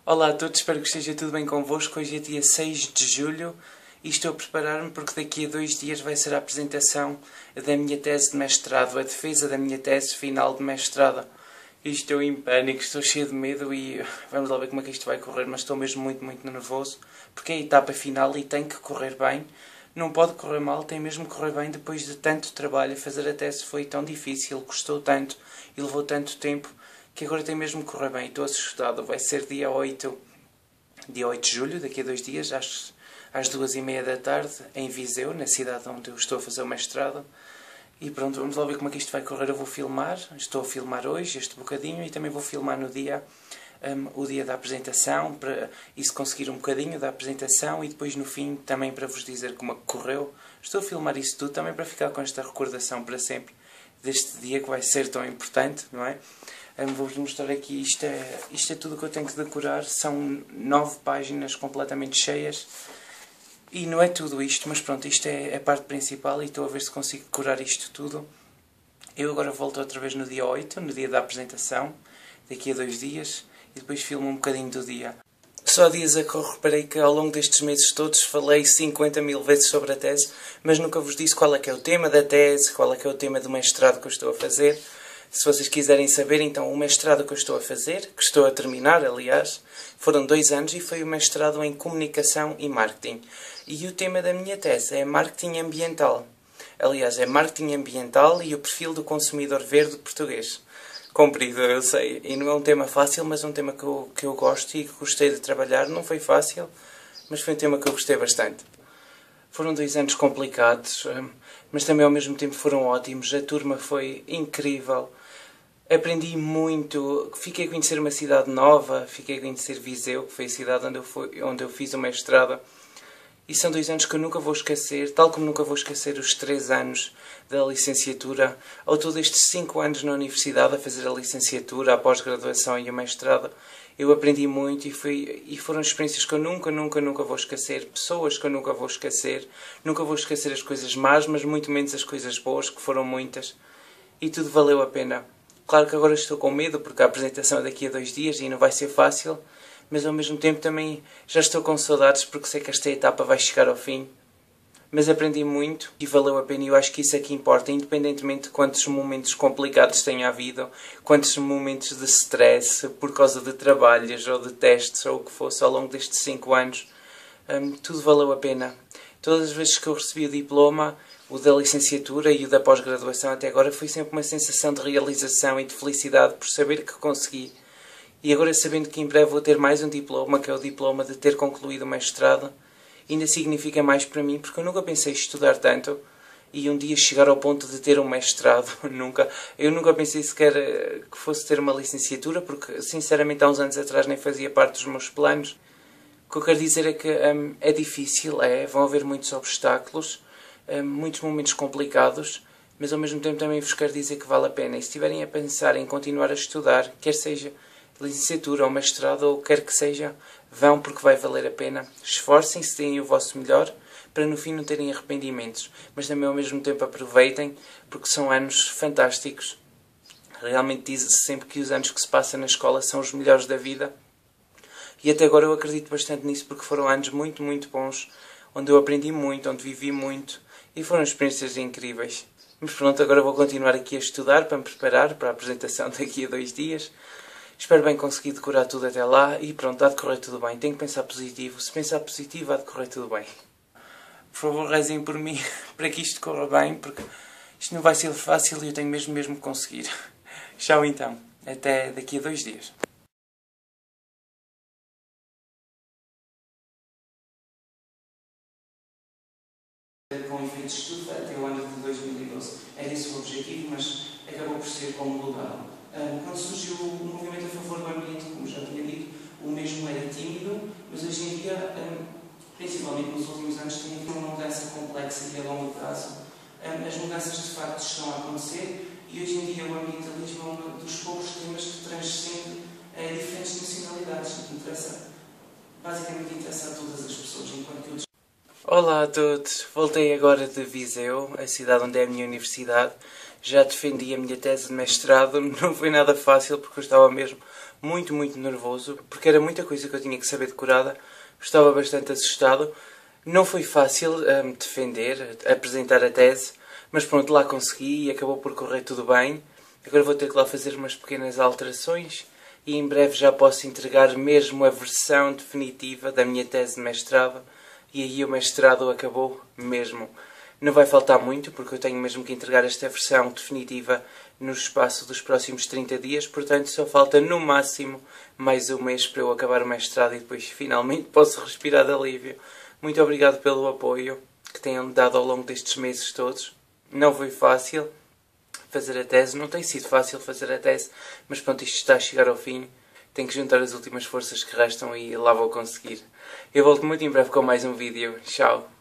Olá a todos, espero que esteja tudo bem convosco. Hoje é dia 6 de julho e estou a preparar-me porque daqui a 2 dias vai ser a apresentação da minha tese de mestrado, a defesa da minha tese final de mestrado. E estou em pânico, estou cheio de medo e vamos lá ver como é que isto vai correr, mas estou mesmo muito nervoso porque é a etapa final e tem que correr bem. Não pode correr mal, tem mesmo que correr bem depois de tanto trabalho. Fazer a tese foi tão difícil, custou tanto e levou tanto tempo que agora tem mesmo que correr bem. Estou assustado. Vai ser dia 8 de julho, daqui a 2 dias, às 2h30 da tarde, em Viseu, na cidade onde eu estou a fazer o mestrado. E pronto, vamos lá ver como é que isto vai correr. Eu vou filmar, estou a filmar hoje este bocadinho e também vou filmar no dia, o dia da apresentação, para isso conseguir um bocadinho da apresentação e depois no fim também para vos dizer como é que correu. Estou a filmar isso tudo também para ficar com esta recordação para sempre deste dia que vai ser tão importante, não é? Vou-vos mostrar aqui, isto é tudo o que eu tenho que decorar, são 9 páginas completamente cheias e não é tudo isto, mas pronto, isto é a parte principal e estou a ver se consigo decorar isto tudo. Eu agora volto outra vez no dia 8, no dia da apresentação, daqui a 2 dias, e depois filmo um bocadinho do dia. Só há dias a que eu reparei que ao longo destes meses todos falei 50 mil vezes sobre a tese, mas nunca vos disse qual é que é o tema da tese, qual é que é o tema do mestrado que eu estou a fazer. Se vocês quiserem saber, então, o mestrado que eu estou a fazer, que estou a terminar, aliás, foram 2 anos e foi o mestrado em Comunicação e Marketing. E o tema da minha tese é Marketing Ambiental. Aliás, é Marketing Ambiental e o perfil do consumidor verde português. Comprido, eu sei. E não é um tema fácil, mas é um tema que eu gosto e que gostei de trabalhar. Não foi fácil, mas foi um tema que eu gostei bastante. Foram 2 anos complicados, mas também ao mesmo tempo foram ótimos. A turma foi incrível. Aprendi muito, fiquei a conhecer uma cidade nova, fiquei a conhecer Viseu, que foi a cidade onde eu fiz o mestrado. E são 2 anos que eu nunca vou esquecer, tal como nunca vou esquecer os 3 anos da licenciatura, ou todos estes 5 anos na universidade a fazer a licenciatura, a pós-graduação e o mestrado. Eu aprendi muito e foram experiências que eu nunca vou esquecer, pessoas que eu nunca vou esquecer as coisas más, mas muito menos as coisas boas, que foram muitas, e tudo valeu a pena. Claro que agora estou com medo, porque a apresentação é daqui a 2 dias e não vai ser fácil, mas ao mesmo tempo também já estou com saudades, porque sei que esta etapa vai chegar ao fim. Mas aprendi muito e valeu a pena, e eu acho que isso é que importa, independentemente de quantos momentos complicados tenha havido, quantos momentos de stress por causa de trabalhos ou de testes ou o que fosse ao longo destes 5 anos, tudo valeu a pena. Todas as vezes que eu recebi o diploma, o da licenciatura e o da pós-graduação até agora, foi sempre uma sensação de realização e de felicidade por saber que consegui. E agora, sabendo que em breve vou ter mais um diploma, que é o diploma de ter concluído o mestrado, ainda significa mais para mim, porque eu nunca pensei em estudar tanto e um dia chegar ao ponto de ter um mestrado. Eu nunca pensei sequer que fosse ter uma licenciatura, porque sinceramente há uns anos atrás nem fazia parte dos meus planos. O que eu quero dizer é que é difícil, vão haver muitos obstáculos, muitos momentos complicados, mas ao mesmo tempo também vos quero dizer que vale a pena. E se estiverem a pensar em continuar a estudar, quer seja licenciatura ou mestrado ou quer que seja, vão, porque vai valer a pena. Esforcem-se, deem o vosso melhor para no fim não terem arrependimentos, mas também ao mesmo tempo aproveitem, porque são anos fantásticos. Realmente diz-se sempre que os anos que se passam na escola são os melhores da vida, e até agora eu acredito bastante nisso, porque foram anos muito bons, onde eu aprendi muito, onde vivi muito, e foram experiências incríveis. Mas pronto, agora vou continuar aqui a estudar para me preparar para a apresentação daqui a 2 dias. Espero bem conseguir decorar tudo até lá e pronto, há de correr tudo bem. Tenho que pensar positivo. Se pensar positivo, há de correr tudo bem. Por favor, rezem por mim para que isto corra bem, porque isto não vai ser fácil e eu tenho mesmo que conseguir. Tchau então. Até daqui a 2 dias. Com efeitos de estudo até o ano de 2012. Era esse o objetivo, mas acabou por ser homologado. Quando surgiu o movimento a favor do ambiente, como já tinha dito, o mesmo era tímido, mas hoje em dia, principalmente nos últimos anos, tem uma mudança complexa e a longo prazo. As mudanças de facto estão a acontecer e hoje em dia o ambientalismo é um dos poucos temas que transcende diferentes nacionalidades. Basicamente interessa a todas as pessoas, enquanto eu... Olá a todos, voltei agora de Viseu, a cidade onde é a minha universidade. Já defendi a minha tese de mestrado, não foi nada fácil porque eu estava mesmo muito, muito nervoso, porque era muita coisa que eu tinha que saber decorada, estava bastante assustado. Não foi fácil defender, apresentar a tese, mas pronto, lá consegui e acabou por correr tudo bem. Agora vou ter que lá fazer umas pequenas alterações e em breve já posso entregar mesmo a versão definitiva da minha tese de mestrado e aí o mestrado acabou mesmo. Não vai faltar muito, porque eu tenho mesmo que entregar esta versão definitiva no espaço dos próximos 30 dias, portanto só falta no máximo mais um mês para eu acabar o mestrado e depois finalmente posso respirar de alívio. Muito obrigado pelo apoio que tenham dado ao longo destes meses todos. Não foi fácil fazer a tese, não tem sido fácil fazer a tese, mas pronto, isto está a chegar ao fim. Tenho que juntar as últimas forças que restam e lá vou conseguir. Eu volto muito em breve com mais um vídeo. Tchau!